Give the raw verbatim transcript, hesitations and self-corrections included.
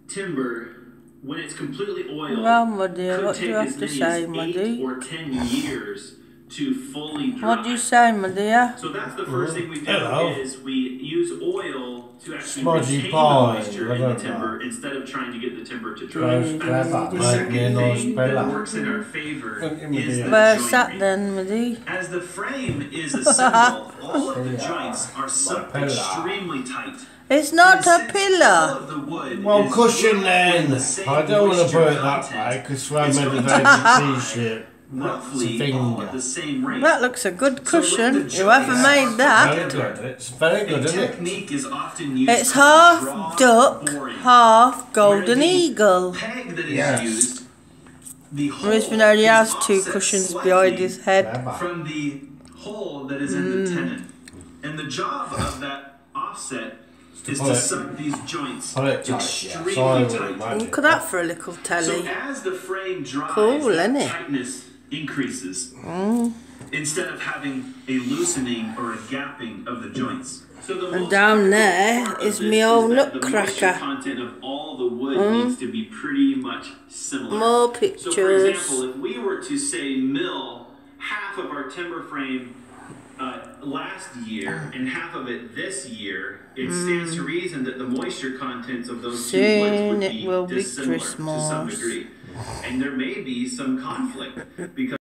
timber, when it's completely oiled, Well, my dear, could what do take you have as to many say, as my eight dear? or ten years to fully dry. What do you say, my dear? So that's the first thing we do. Hello. Is we use oil to actually Smudgy retain pie, the moisture I in the don't timber know. instead of trying to get the timber to dry. Close And clever, the make me a second nice thing that fella. works in our favor Look at me is there. the Where's that joinery. then, my dear? As the frame is assembled, all of the joints are so pillar. extremely tight. It's not And a since all pillar. of the wood Well, is cushion with then. the same I don't want to moisture put it that content, way because we're it's going to meditating t-shirt. roughly all at the same rate. That looks a good cushion. So with the Whoever joints made Very that. good. It's very good, A isn't it? technique is often used It's called half draw duck, boring, half golden where the eagle. peg that is Yes. used, the hole Ruben only is has two offset cushions slightly behind his head. Clever. from the hole that is in the tenon. And the job of that offset is pull to it- suck these joints pull it tight, yeah. extremely So I would tight. imagine. Look at that for a little So telly. as the frame dries, Cool, that isn't it? tightness increases instead of having a loosening or a gapping of the joints. So the And most down critical there part is of me this old that the moisture nutcracker. content of all the wood needs to be pretty much similar. More So for pictures. example, if we were to say mill half of our timber frame uh, last year and half of it this year, it stands to reason that the moisture contents of those two woods Soon would it be will be dissimilar to some Christmas. degree. And there may be some conflict because